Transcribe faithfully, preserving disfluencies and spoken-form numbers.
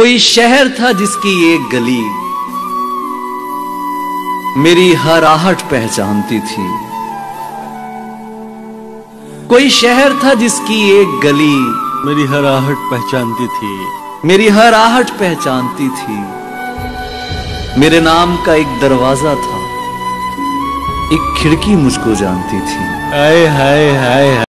कोई शहर था जिसकी एक गली मेरी हर आहट पहचानती थी। कोई शहर था जिसकी एक गली मेरी हर आहट पहचानती थी। मेरी हर आहट पहचानती थी। मेरे नाम का एक दरवाजा था, एक खिड़की मुझको जानती थी। हाय हाय हाय।